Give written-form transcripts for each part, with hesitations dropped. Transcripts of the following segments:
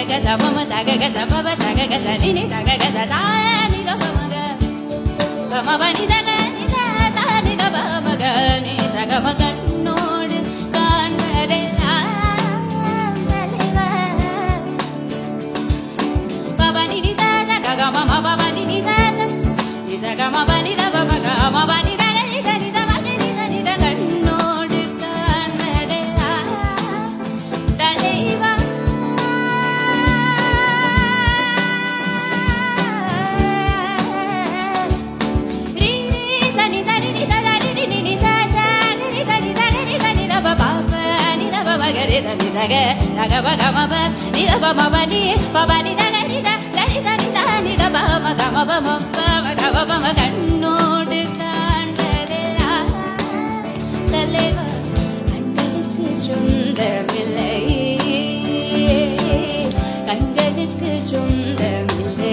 ga sa ma ma sa ga sa pa pa sa ga sa ni sa ga sa ni ga pa ma ba ni da ni da sa ni ga ba ma ga ni sa ga ma ga nod kaanade aleva ba ba ni sa ga ga ma ba ba ni sa ga ma ba ni da ba ma ga ma ba ni da ni da ni da ma ni da kannod kaanade aleva da ga ba ga ma ba ni da ba ma ba ni ba ba ni da ni da ni da ba ma ga ma ba ma ga ba ma kannod kaanade தலைவா கண்களுக்கு சொந்தமில்லை கண்களுக்கு சொந்தமில்லை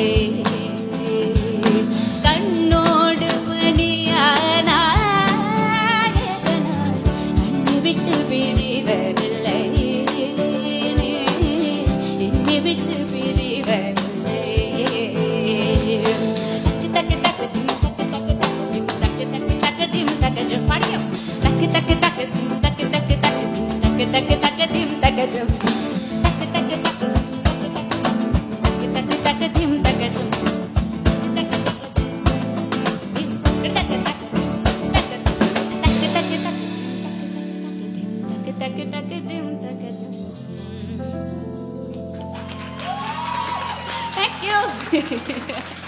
கண்ணோடு பணியானார் கண்ணை விட்டு பிரிவதில்லை என்னை விட்டு பிரிவதில்லை தக்கு தக்கு பாடியும் தக்கு தக்கு தக்கு தக்கு தக்கு தக்கு தக்கு தக்கு திம் தகஜம் தக்கு தக்கு தக்கு தக்கு தக்கு திம் தகஜம் தக்கு தக்கு தக்கு திம் தகஜம். Thank you.